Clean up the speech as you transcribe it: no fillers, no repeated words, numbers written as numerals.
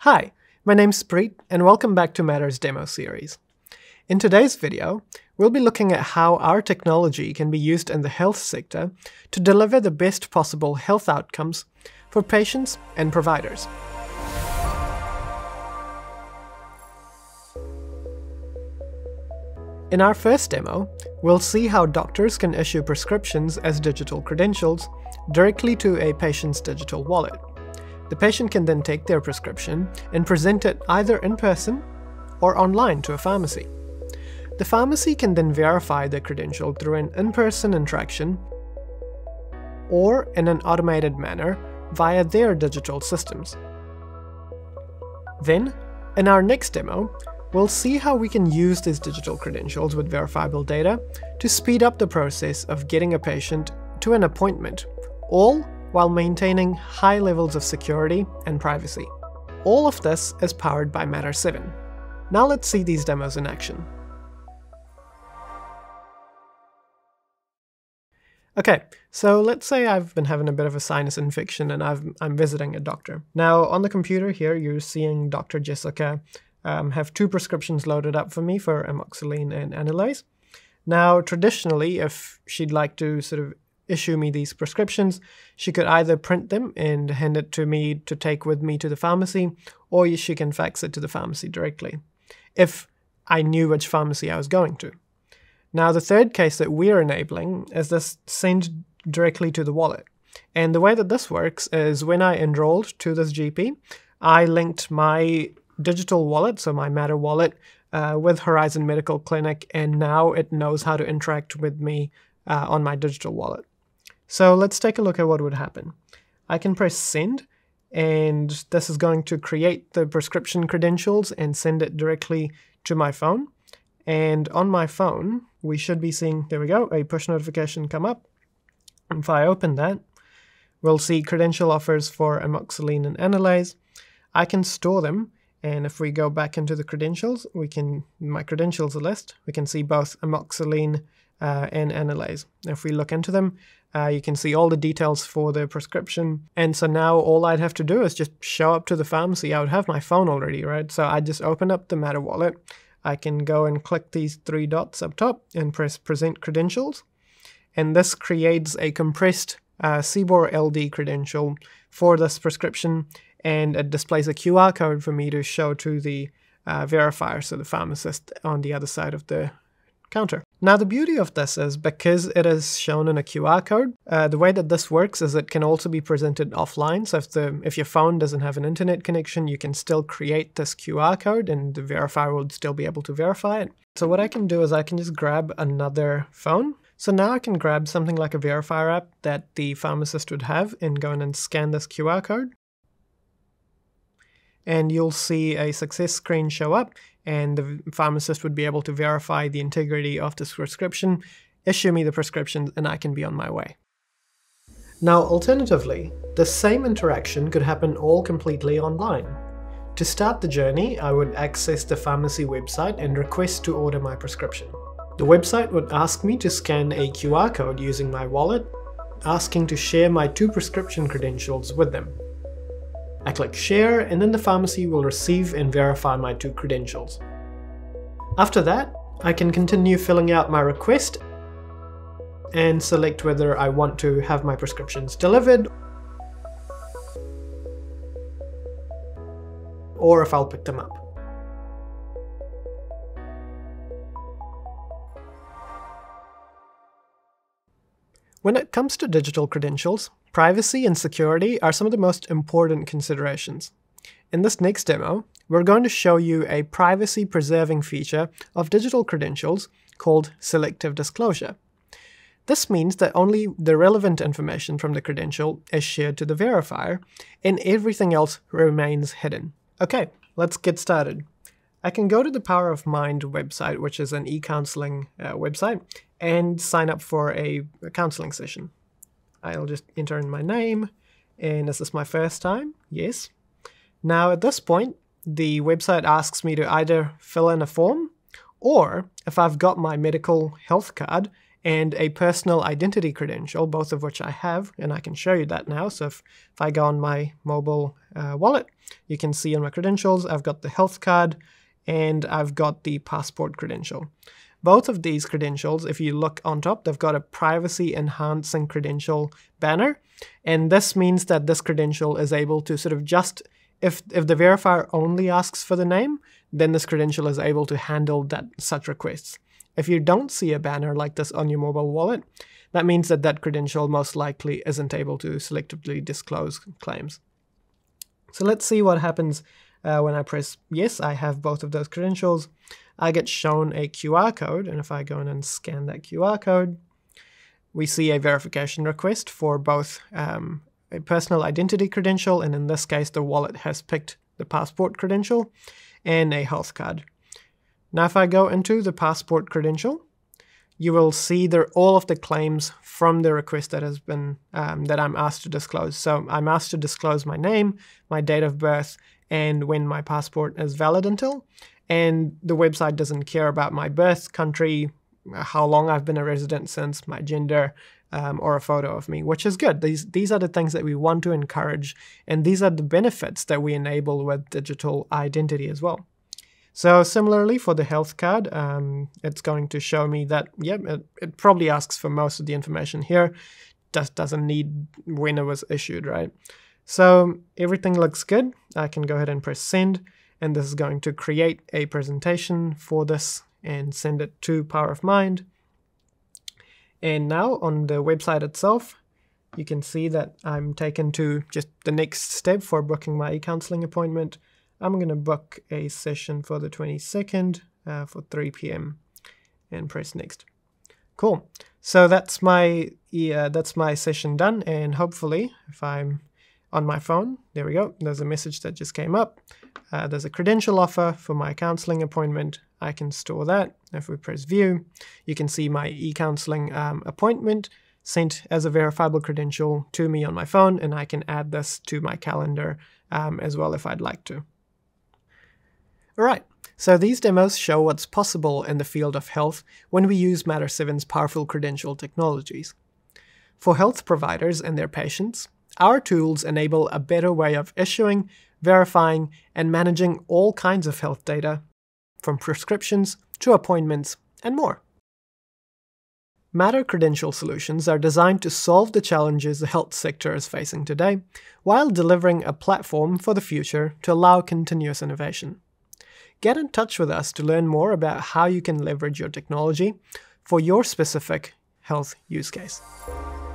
Hi, my name's Preet, and welcome back to MATTR's demo series. In today's video, we'll be looking at how our technology can be used in the health sector to deliver the best possible health outcomes for patients and providers. In our first demo, we'll see how doctors can issue prescriptions as digital credentials directly to a patient's digital wallet. The patient can then take their prescription and present it either in person or online to a pharmacy. The pharmacy can then verify the credential through an in-person interaction or in an automated manner via their digital systems. Then, in our next demo, we'll see how we can use these digital credentials with verifiable data to speed up the process of getting a patient to an appointment, all while maintaining high levels of security and privacy. All of this is powered by MATTR 7. Now let's see these demos in action. Okay, so let's say I've been having a bit of a sinus infection and I'm visiting a doctor. Now on the computer here, you're seeing Dr. Jessica have two prescriptions loaded up for me for amoxicillin and analase. Now traditionally, if she'd like to sort of issue me these prescriptions, she could either print them and hand it to me to take with me to the pharmacy, or she can fax it to the pharmacy directly, if I knew which pharmacy I was going to. Now the third case that we're enabling is this send directly to the wallet. And the way that this works is when I enrolled to this GP, I linked my digital wallet, so my MATTR wallet, with Horizon Medical Clinic, and now it knows how to interact with me on my digital wallet. So let's take a look at what would happen. I can press send, and this is going to create the prescription credentials and send it directly to my phone. And on my phone, we should be seeing, there we go, a push notification come up. If I open that, we'll see credential offers for amoxicillin and analase. I can store them, and if we go back into the credentials, my credentials list, we can see both amoxicillin and analase. If we look into them, you can see all the details for the prescription. And so now all I'd have to do is just show up to the pharmacy. I would have my phone already, right? So I just open up the MATTR wallet. I can go and click these three dots up top and press present credentials. And this creates a compressed CBOR LD credential for this prescription. And it displays a QR code for me to show to the verifier, so the pharmacist on the other side of the counter. Now the beauty of this is because it is shown in a QR code, the way that this works is it can also be presented offline. So if your phone doesn't have an internet connection, you can still create this QR code and the verifier will still be able to verify it. So what I can do is I can just grab another phone. So now I can grab something like a verifier app that the pharmacist would have and go in and scan this QR code. And you'll see a success screen show up, and the pharmacist would be able to verify the integrity of this prescription, issue me the prescription, and I can be on my way. Now, alternatively, the same interaction could happen all completely online. To start the journey, I would access the pharmacy website and request to order my prescription. The website would ask me to scan a QR code using my wallet, asking to share my two prescription credentials with them. I click share, and then the pharmacy will receive and verify my two credentials. After that, I can continue filling out my request and select whether I want to have my prescriptions delivered or if I'll pick them up. When it comes to digital credentials, privacy and security are some of the most important considerations. In this next demo, we're going to show you a privacy-preserving feature of digital credentials called selective disclosure. This means that only the relevant information from the credential is shared to the verifier, and everything else remains hidden. Okay, let's get started. I can go to the Power of Mind website, which is an e-counseling website, and sign up for a counseling session. I'll just enter in my name, and is this my first time? Yes. Now at this point, the website asks me to either fill in a form, or if I've got my medical health card and a personal identity credential, both of which I have, and I can show you that now. So if I go on my mobile wallet, you can see in my credentials, I've got the health card and I've got the passport credential. Both of these credentials, if you look on top, they've got a privacy enhancing credential banner. And this means that this credential is able to sort of just, if the verifier only asks for the name, then this credential is able to handle such requests. If you don't see a banner like this on your mobile wallet, that means that that credential most likely isn't able to selectively disclose claims. So let's see what happens when I press yes. I have both of those credentials. I get shown a QR code, and if I go in and scan that QR code, we see a verification request for both a personal identity credential, and in this case the wallet has picked the passport credential, and a health card. Now if I go into the passport credential, you will see all of the claims from the request that has been that I'm asked to disclose. So I'm asked to disclose my name, my date of birth, and when my passport is valid until. And the website doesn't care about my birth country, how long I've been a resident since, my gender, or a photo of me, which is good. These are the things that we want to encourage, and these are the benefits that we enable with digital identity as well. So similarly for the health card, it's going to show me that, yep, it probably asks for most of the information here, just doesn't need when it was issued, right? So everything looks good. I can go ahead and press send, and this is going to create a presentation for this and send it to Power of Mind. And now on the website itself, you can see that I'm taken to just the next step for booking my e-counseling appointment. I'm going to book a session for the 22nd for 3 p.m. and press next. Cool. So that's my session done, and hopefully if I'm on my phone, there we go, there's a message that just came up. There's a credential offer for my counseling appointment. I can store that. If we press view, you can see my e-counseling appointment sent as a verifiable credential to me on my phone, and I can add this to my calendar as well if I'd like to. Alright, so these demos show what's possible in the field of health when we use MATTR 7's powerful credential technologies. For health providers and their patients, our tools enable a better way of issuing, verifying, and managing all kinds of health data, from prescriptions to appointments and more. MATTR credential solutions are designed to solve the challenges the health sector is facing today, while delivering a platform for the future to allow continuous innovation. Get in touch with us to learn more about how you can leverage your technology for your specific health use case.